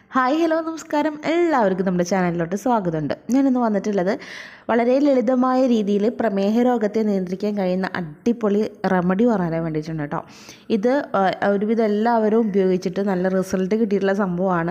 Hi hello നമസ്കാരം എല്ലാവർക്കും നമ്മുടെ ചാനലിലോട്ട് സ്വാഗതമുണ്ട്. ഞാനിന്ന് വന്നിട്ടുള്ളത് വളരെ ലളിതമായ രീതിയിൽ പ്രമേഹ രോഗത്തെ നിയന്ത്രിക്കാൻ കഴിയുന്ന അടിപൊളി റെമഡി പറയാൻ വേണ്ടിയിട്ടുണ്ട് കേട്ടോ. ഇത് ഒരുവിധം എല്ലാവരും ഉപയോഗിച്ചിട്ട് നല്ല റിസൾട്ട് കിട്ടിയിട്ടുള്ള സംഭവമാണ്.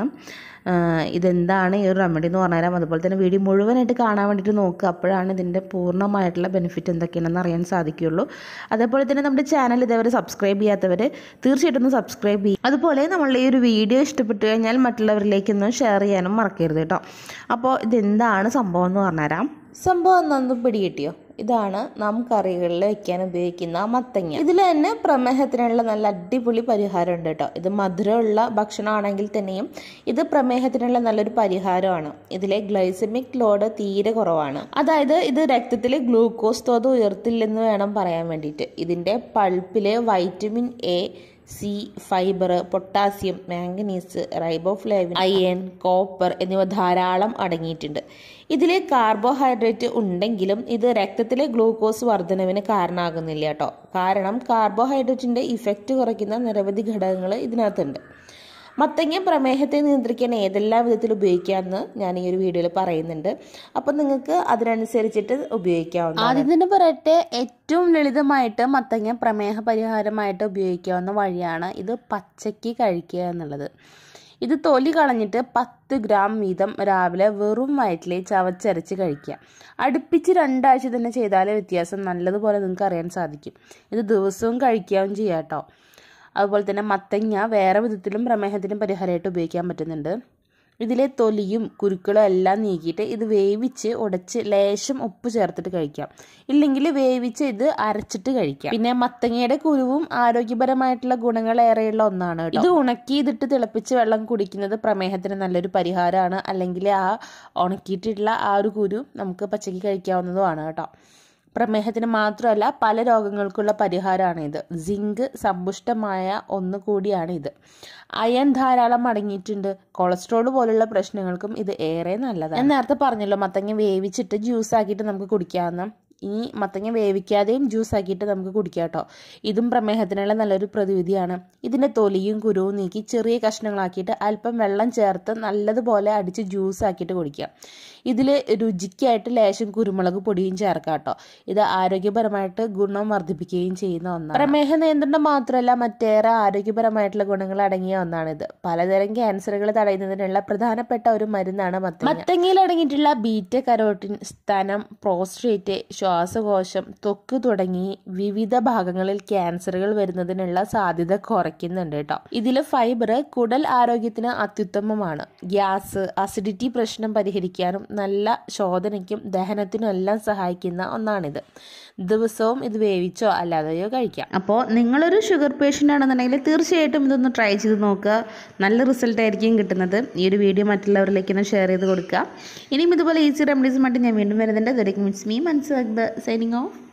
ഇതെന്താണ് ഈ ഒരു റെമഡി എന്ന് പറഞ്ഞുതരാം. അതുപോലെ തന്നെ വീഡിയോ മുഴുവനായിട്ട് കാണാൻ വേണ്ടിയിട്ട് നോക്കുക. അപ്പോഴാണ് ഇതിൻ്റെ പൂർണ്ണമായിട്ടുള്ള ബെനിഫിറ്റ് എന്തൊക്കെയാണെന്ന് അറിയാൻ സാധിക്കുകയുള്ളൂ. അതേപോലെ തന്നെ നമ്മുടെ ചാനൽ ഇതേവരെ സബ്സ്ക്രൈബ് ചെയ്യാത്തവർ തീർച്ചയായിട്ടും ഒന്ന് സബ്സ്ക്രൈബ് ചെയ്യും. അതുപോലെ നമ്മളുടെ ഈ ഒരു വീഡിയോ ഇഷ്ടപ്പെട്ടു കഴിഞ്ഞാൽ മറ്റുള്ളവരിലേക്കൊന്ന് ഷെയർ ചെയ്യാനും മറക്കരുത് കേട്ടോ. അപ്പോൾ ഇതെന്താണ് സംഭവം എന്ന് പറഞ്ഞുതരാം. സംഭവം ഒന്നും പിടികിട്ടിയോ? ഇതാണ് നാം കറികളിൽ വയ്ക്കാൻ ഉപയോഗിക്കുന്ന മത്തങ്ങ. ഇതിൽ തന്നെ പ്രമേഹത്തിനുള്ള നല്ല അടിപൊളി പരിഹാരം ഉണ്ട് കേട്ടോ. ഇത് മധുരമുള്ള ഭക്ഷണമാണെങ്കിൽ തന്നെയും ഇത് പ്രമേഹത്തിനുള്ള നല്ലൊരു പരിഹാരമാണ്. ഇതിലെ ഗ്ലൈസമിക് ലോഡ് തീരെ കുറവാണ്. അതായത് ഇത് രക്തത്തിൽ ഗ്ലൂക്കോസ് തോത് ഉയർത്തില്ലെന്ന് വേണം പറയാൻ വേണ്ടിയിട്ട്. ഇതിൻ്റെ പൾപ്പിൽ vitamin A, C, fibre, potassium, manganese, riboflavin, iron, copper എന്നിവ ധാരാളം അടങ്ങിയിട്ടുണ്ട്. ഇതിൽ കാർബോഹൈഡ്രേറ്റ് ഉണ്ടെങ്കിലും ഇത് രക്തത്തിലെ ഗ്ലൂക്കോസ് വർധനവിന് കാരണമാകുന്നില്ല കേട്ടോ. കാരണം കാർബോഹൈഡ്രേറ്റിൻ്റെ ഇഫക്റ്റ് കുറയ്ക്കുന്ന നിരവധി ഘടകങ്ങൾ ഇതിനകത്തുണ്ട്. മത്തങ്ങ പ്രമേഹത്തെ നിയന്ത്രിക്കാൻ ഏതെല്ലാം വിധത്തിൽ ഉപയോഗിക്കാമെന്ന് ഞാൻ ഈ ഒരു വീഡിയോയിൽ പറയുന്നുണ്ട്. അപ്പം നിങ്ങൾക്ക് അതിനനുസരിച്ചിട്ട് ഉപയോഗിക്കാവുന്ന. ആദ്യം തന്നെ പറയട്ടെ, ഏറ്റവും ലളിതമായിട്ട് മത്തങ്ങ പ്രമേഹ പരിഹാരമായിട്ട് ഉപയോഗിക്കാവുന്ന വഴിയാണ് ഇത് പച്ചയ്ക്ക് കഴിക്കുക എന്നുള്ളത്. ഇത് തൊലി കളഞ്ഞിട്ട് 10 ഗ്രാം വീതം രാവിലെ വെറും വയറ്റിൽ ചവച്ചരച്ച് കഴിക്കുക. അടുപ്പിച്ച് 2 ആഴ്ച തന്നെ ചെയ്താലേ വ്യത്യാസം നല്ലതുപോലെ നിങ്ങൾക്ക് അറിയാൻ സാധിക്കും. ഇത് ദിവസവും കഴിക്കുകയും ചെയ്യാം കേട്ടോ. അതുപോലെ തന്നെ മത്തങ്ങ വേറെ വിധത്തിലും പ്രമേഹത്തിന് പരിഹാരമായിട്ട് ഉപയോഗിക്കാൻ പറ്റുന്നുണ്ട്. ഇതിലെ തൊലിയും കുരുക്കളും എല്ലാം നീക്കിയിട്ട് ഇത് വേവിച്ച് ഉടച്ച് ലേശം ഉപ്പ് ചേർത്തിട്ട് കഴിക്കാം. ഇല്ലെങ്കിൽ വേവിച്ച് ഇത് അരച്ചിട്ട് കഴിക്കാം. പിന്നെ മത്തങ്ങയുടെ കുരുവും ആരോഗ്യപരമായിട്ടുള്ള ഗുണങ്ങൾ ഏറെയുള്ള ഒന്നാണ് കേട്ടോ. ഇത് ഉണക്കിയിട്ട് തിളപ്പിച്ച് വെള്ളം കുടിക്കുന്നത് പ്രമേഹത്തിന് നല്ലൊരു പരിഹാരമാണ്. അല്ലെങ്കിൽ ആ ഉണക്കിയിട്ടുള്ള ആ ഒരു കുരു നമുക്ക് പച്ചയ്ക്ക് കഴിക്കാവുന്നതുമാണ് കേട്ടോ. പ്രമേഹത്തിന് മാത്രമല്ല പല രോഗങ്ങൾക്കുള്ള പരിഹാരമാണ് ഇത്. സിങ്ക് സമ്പുഷ്ടമായ ഒന്ന് കൂടിയാണ് ഇത്. അയൺ ധാരാളം അടങ്ങിയിട്ടുണ്ട്. കൊളസ്ട്രോൾ പോലുള്ള പ്രശ്നങ്ങൾക്കും ഇത് ഏറെ നല്ലതാണ്. ഞാൻ നേരത്തെ പറഞ്ഞല്ലോ, മത്തങ്ങ വേവിച്ചിട്ട് ജ്യൂസ് ആക്കിയിട്ട് നമുക്ക് കുടിക്കാവുന്ന. ഇനി മത്തങ്ങ വേവിക്കാതെയും ജ്യൂസ് ആക്കിയിട്ട് നമുക്ക് കുടിക്കാം കേട്ടോ. ഇതും പ്രമേഹത്തിനുള്ള നല്ലൊരു പ്രതിവിധിയാണ്. ഇതിൻ്റെ തൊലിയും കുരുവും നീക്കി ചെറിയ കഷ്ണങ്ങളാക്കിയിട്ട് അല്പം വെള്ളം ചേർത്ത് നല്ലതുപോലെ അടിച്ച് ജ്യൂസ് ആക്കിയിട്ട് കുടിക്കാം. ഇതിൽ രുചിക്കായിട്ട് ലേശം കുരുമുളക് പൊടിയും ചേർക്കാം കേട്ടോ. ഇത് ആരോഗ്യപരമായിട്ട് ഗുണം വർദ്ധിപ്പിക്കുകയും ചെയ്യുന്ന ഒന്നാണ്. പ്രമേഹ നിയന്ത്രണം മാത്രമല്ല മറ്റേറെ ആരോഗ്യപരമായിട്ടുള്ള ഗുണങ്ങൾ അടങ്ങിയ ഒന്നാണിത്. പലതരം ക്യാൻസറുകൾ തടയുന്നതിനുള്ള പ്രധാനപ്പെട്ട ഒരു മരുന്നാണ് മത്തങ്ങ. മത്തങ്ങയിൽ അടങ്ങിയിട്ടുള്ള ബീറ്റ കരോട്ടിൻ സ്തനം, പ്രോസ്റ്റേറ്റ്, ശ്വാസകോശം, ത്വക്ക് തുടങ്ങി വിവിധ ഭാഗങ്ങളിൽ ക്യാൻസറുകൾ വരുന്നതിനുള്ള സാധ്യത കുറയ്ക്കുന്നുണ്ട് കേട്ടോ. ഇതിൽ ഫൈബർ കുടൽ ആരോഗ്യത്തിന് അത്യുത്തമമാണ്. ഗ്യാസ്, അസിഡിറ്റി പ്രശ്നം പരിഹരിക്കാനും നല്ല ശോധനയ്ക്കും ദഹനത്തിനും എല്ലാം സഹായിക്കുന്ന ഒന്നാണിത്. ദിവസവും ഇത് വേവിച്ചോ അല്ലാതെയോ കഴിക്കാം. അപ്പോൾ നിങ്ങളൊരു ഷുഗർ പേഷ്യൻ്റ് ആണെന്നുണ്ടെങ്കിൽ തീർച്ചയായിട്ടും ഇതൊന്ന് ട്രൈ ചെയ്ത് നോക്കുക. നല്ല റിസൾട്ട് ആയിരിക്കും കിട്ടുന്നത്. ഈ ഒരു വീഡിയോ മറ്റുള്ളവരിലേക്കൊന്ന് ഷെയർ ചെയ്ത് കൊടുക്കുക. ഇനിയും ഇതുപോലെ ഈസി റെമഡീസുമായിട്ട് ഞാൻ വീണ്ടും വരുന്നുണ്ട്. ദ മീൻസ് മീ മനസ്സിലാക്കുക. Signing of.